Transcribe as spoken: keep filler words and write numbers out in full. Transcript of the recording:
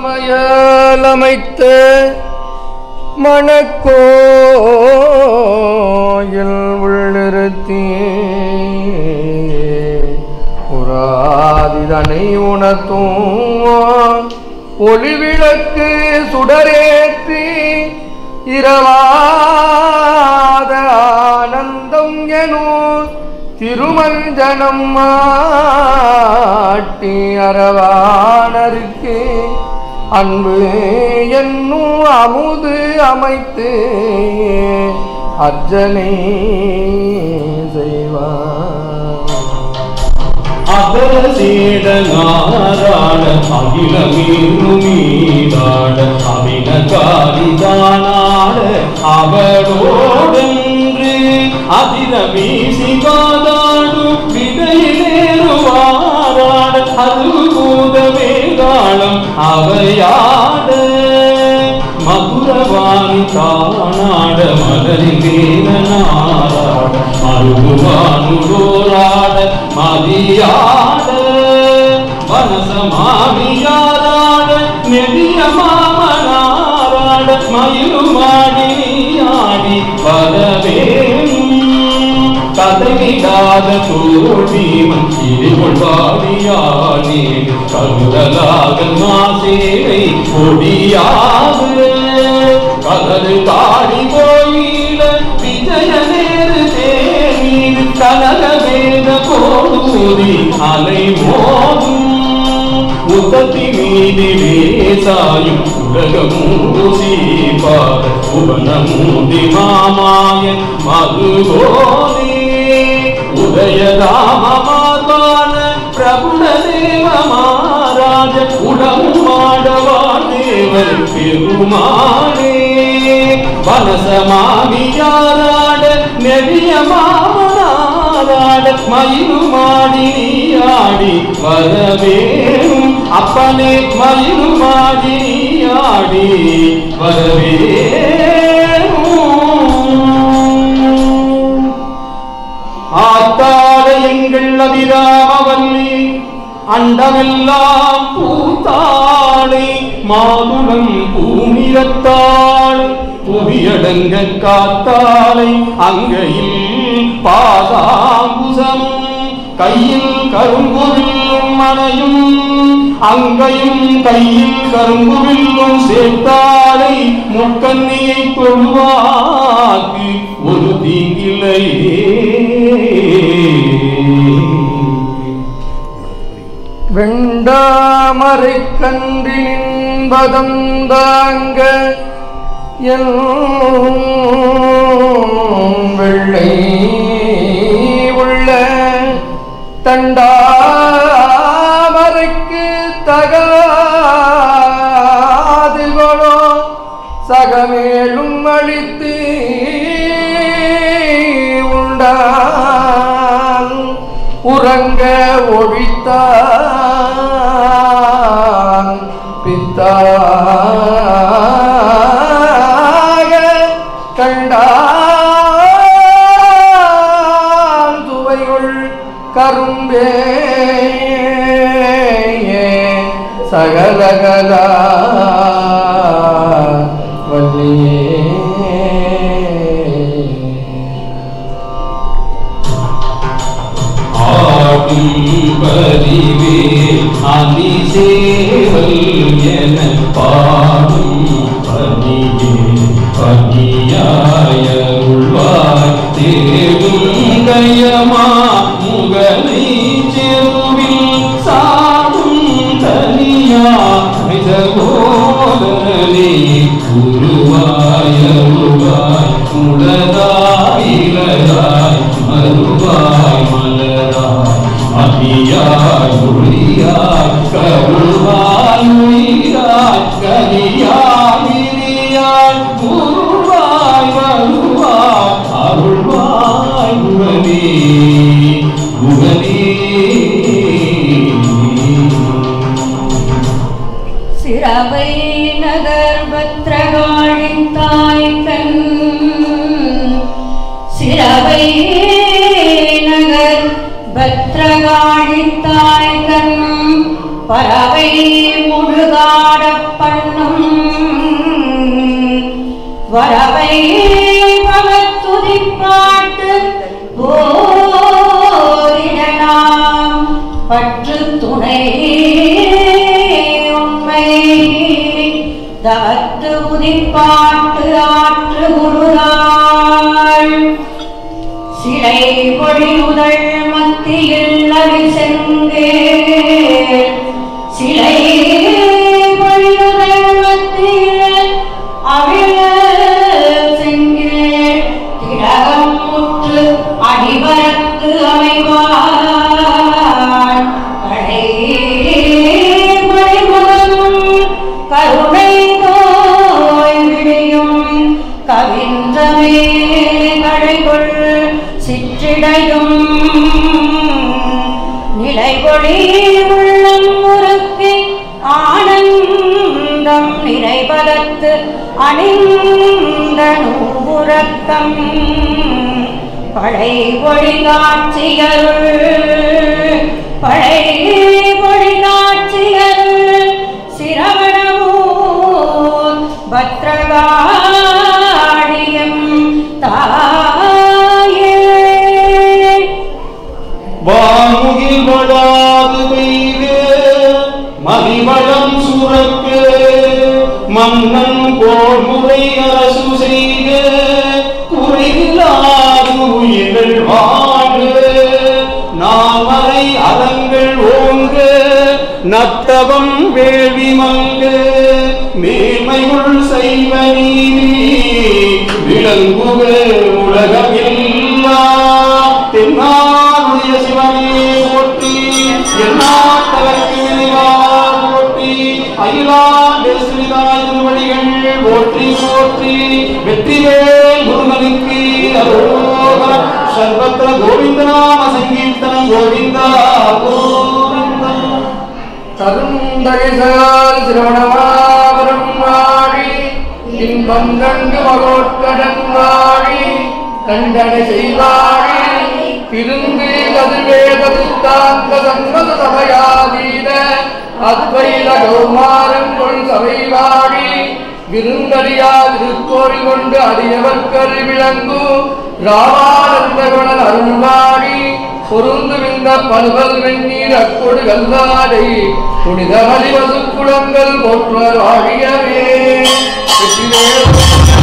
சமையலமைத்த மணக்கோயில் உள்ளிருத்தி புராதிதனை உணர்த்தும் ஒளிவிளக்கு சுடரேற்றி இரவாத ஆனந்தம் எனும் திருமஞ்சனம் மாட்டி அரவானருக்கு அன்பு என்னும் அமுது அமைத்து அர்ச்சனை செய்வார். அபசேட நாராட அகில மீதாட அபின காரிதானாட அவளோடென்று அதிர வீசிகாதாடு விதையிலேறுவாராட அது பூத வேதாளம் அவையாட மதுரவாணி தானாட மலரிலேன நாராட மருகுவானுடோராட மதியாட வனசமாவியாராட நெடிய மாமனாராட மயிலுமாடி ஆடி வரவேணும் கதைவிடாத தோல்வீமன் இடிகொள்வாடியானே கருதலாக மாசேவை கொடியாது கலரு காடி கோயில விஜய நேரு தேவீர் கனக வேத கோடூரி அலை மோதும் உத்தத்தி மீதிலே சாயும் உலகமூசிபார் உபனமூதி மாமாயன் மதுகோனே உதயதாமமாதான பிரபுட தேவ மாராஜ உடமாடவான் தேவர் பெருமானே வனசமாவியாராட நெடிய மாமனாராட மயிலுமாடி ஆடி வரவேணும் அப்பனே மயிலுமாடி ஆடி வரவேணும். ஆத்தாட எங்கள் அபிராமவல்லி அண்டமெல்லாம் பூத்தாளை மாதுளம் பூநிறத்தாளை புவியடங்க காத்தாளை அங்கையில் பாதாங்குசமும் கையில் கரும்புவில்லும் மனையும் அங்கையும் கையில் கரும்புவில்லும் சேர்த்தாளை முக்கண்ணியை கொள்வாக்கு ஒரு தீங்கில்லையே. வெண்டாமரை கன்றின் பதம் தாங்க என் வெள்ளை உள்ள தண்டாமரைக்கு தகாதுகளோ சகமேலும் அளித்து உண்டான் உறங்க ஒழித்தான் பித்தாக கண்டான் துவையுள் கரும்பே சகலகலா வல்லியே. பதிவே அதிசேவல் என பாடும் பதியே பதியாய உள்வாய் தேடும் கயமா முகலை செருவில் சாடும் தனியா மிதகோதனே உருவாய உருவாய் உலதாயிலதாய் மறுவாய் மலராய் மதியாய் ஒளியாய் கருவாய் உயிராய் கரியாய் விரியாய் குருவாய் வருவாய் அருள்வாய் குகனே குகனே. சிரவை நகர் பத்ரகாளின் தாய்கன் சிரவை நகர் பத்ரகாளித்தாய்கன் பறவை முழுகாட பண்ணும் வரவை பகத்துதிப்பாட்டு போரிடலாம் பற்று துணை உண்மை தவத்து உதிப்பாட்டு ஆற்று முருகாள் சிலை பொழியுதல் மத்தியில் அவி செங்கே சிலை பொழியுதல் மத்தியில் அவிழ செங்கே திலகம் முற்று அடிபரத்து அமைவான் கடை மொழிமுகம் கருணை தோய் விழியும் கவின்றமே கடைகொள் சிற்றிடையும் நிலைகொளி உள்ளம் முறுக்கி ஆனந்தம் நிறைபதத்து அணிந்த நூபுரக்கம் பழை பொழி காட்சியருள் பழை பொழி காட்சியருள் சிரவணமூர் பத்ரகாளியம் தாயே வாமுகில் வளாது பெய்து மதிவளம் சுரக்க மன்னன் போர் முறை அரசு செய்த குறையில்லாது உயிர்கள் வாழ நாமரை அறங்கள் ஓங்க நத்தவம் வேள்வி மங்க மேன்மையுள் செய்வ நீதி விளங்குக உலகமெல்லாம் தென்னாருடைய சிவனே போற்றி எண்ணாத்தவர்க்கு நினைவார் போற்றி அயிலாண்டு ஸ்ரீதாய் திருவடிகள் போற்றி போற்றி வெற்றிவேல் முருகனுக்கு அரோகரா சர்வத்திர கோவிந்தநாம சங்கீர்த்தனம் கோவிந்தா கோவிந்தா கருந்தரிசால் திருவணமாபுரம் வாழி இன்பம் கண்டு மகோட்கடன் வாழி கண்டனை செய்வாழி திரும்பி கதிர்வேதத்தாங்க சம்மத சபையாதீன அத்வைத கௌமாரம் கொள் சபை வாழி விருந்தறியா திருக்கோயில் கொண்டு அடியவர்கரு விளங்கு ராமானந்த குணன் அருள்வாடி பொருந்து விந்த பல்வல் வெந்நீர் அக்கொடு கல்லாடை புனித மலிவசு குளங்கள் போற்ற வாழியவே.